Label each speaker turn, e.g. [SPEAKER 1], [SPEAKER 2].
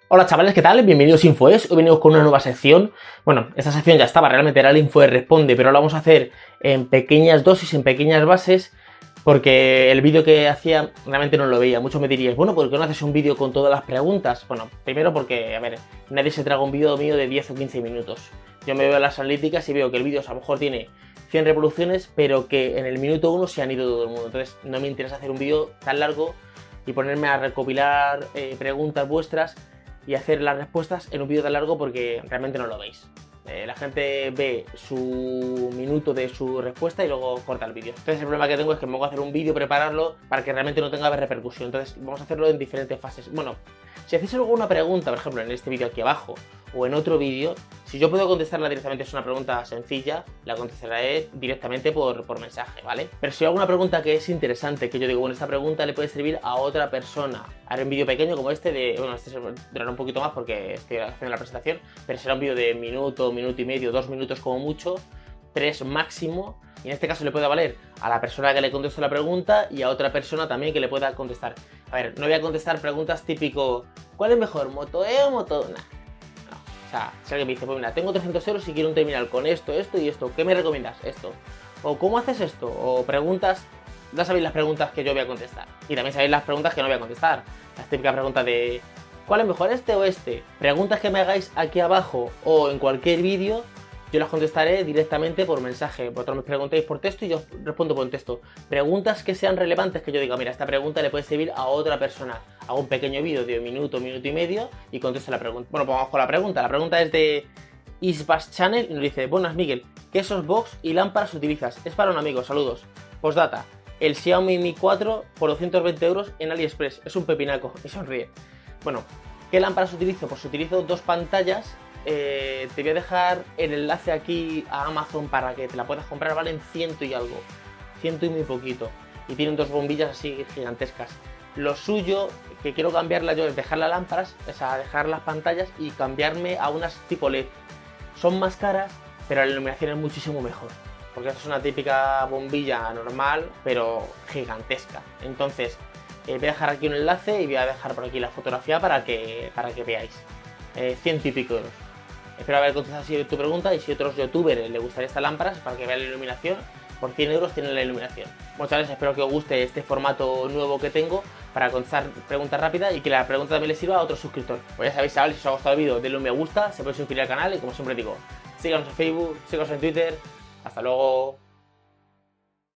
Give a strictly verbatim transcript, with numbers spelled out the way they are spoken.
[SPEAKER 1] Hola chavales, ¿qué tal? Bienvenidos a InfoES. Hoy venimos con una nueva sección. Bueno, esta sección ya estaba, realmente era el InfoES Responde, pero lo vamos a hacer en pequeñas dosis, en pequeñas bases, porque el vídeo que hacía realmente no lo veía. Muchos me diríais, bueno, ¿por qué no haces un vídeo con todas las preguntas? Bueno, primero porque, a ver, nadie se traga un vídeo mío de diez o quince minutos. Yo me veo las analíticas y veo que el vídeo a lo mejor tiene cien reproducciones, pero que en el minuto uno se han ido todo el mundo. Entonces no me interesa hacer un vídeo tan largo y ponerme a recopilar eh, preguntas vuestras y hacer las respuestas en un vídeo tan largo porque realmente no lo veis. Eh, la gente ve su minuto de su respuesta y luego corta el vídeo. Entonces el problema que tengo es que me pongo a hacer un vídeo, prepararlo para que realmente no tenga repercusión. Entonces vamos a hacerlo en diferentes fases. Bueno, si hacéis alguna pregunta, por ejemplo en este vídeo aquí abajo o en otro vídeo, si yo puedo contestarla directamente, es una pregunta sencilla, la contestaré directamente por, por mensaje, ¿vale? Pero si hay alguna pregunta que es interesante, que yo digo, bueno, esta pregunta le puede servir a otra persona, haré un vídeo pequeño como este de, bueno, este durará un poquito más porque estoy haciendo la presentación, pero será un vídeo de minuto, minuto y medio, dos minutos como mucho, tres máximo, y en este caso le puede valer a la persona que le contesto la pregunta y a otra persona también que le pueda contestar. A ver, no voy a contestar preguntas típico, ¿cuál es mejor, Moto E o Moto? Nah. O sea, si alguien me dice, pues mira, tengo trescientos euros y quiero un terminal con esto, esto y esto, ¿qué me recomiendas? Esto. O ¿cómo haces esto? O preguntas, ya sabéis las preguntas que yo voy a contestar. Y también sabéis las preguntas que no voy a contestar. Las típicas preguntas de, ¿cuál es mejor, este o este? Preguntas que me hagáis aquí abajo o en cualquier vídeo, yo las contestaré directamente por mensaje. Vosotros me preguntéis por texto y yo respondo por texto. Preguntas que sean relevantes, que yo diga, mira, esta pregunta le puede servir a otra persona. Hago un pequeño vídeo de un minuto, minuto y medio y contesto la pregunta. Bueno, pues vamos con la pregunta. La pregunta es de Isbas Channel y nos dice, buenas Miguel, ¿qué softbox y lámparas utilizas? Es para un amigo, saludos. Postdata, el Xiaomi Mi cuatro por doscientos veinte euros en AliExpress. Es un pepinaco y sonríe. Bueno, ¿qué lámparas utilizo? Pues utilizo dos pantallas. Eh, te voy a dejar el enlace aquí a Amazon para que te la puedas comprar, valen ciento y algo, ciento y muy poquito, y tienen dos bombillas así gigantescas. Lo suyo que quiero cambiarla yo es dejar las lámparas, o sea, dejar las pantallas y cambiarme a unas tipo L E D. Son más caras, pero la iluminación es muchísimo mejor, porque esta es una típica bombilla normal, pero gigantesca. Entonces, eh, voy a dejar aquí un enlace y voy a dejar por aquí la fotografía para que, para que veáis. Eh, ciento y pico euros. Espero haber contestado así tu pregunta y si a otros youtubers les gustaría estas lámparas para que vean la iluminación, por cien euros tienen la iluminación. Bueno chavales, espero que os guste este formato nuevo que tengo para contestar preguntas rápidas y que la pregunta también les sirva a otros suscriptores. Pues ya sabéis chavales, si os ha gustado el vídeo, denle un me gusta, se puede suscribir al canal y como siempre digo, síganos en Facebook, síganos en Twitter, hasta luego.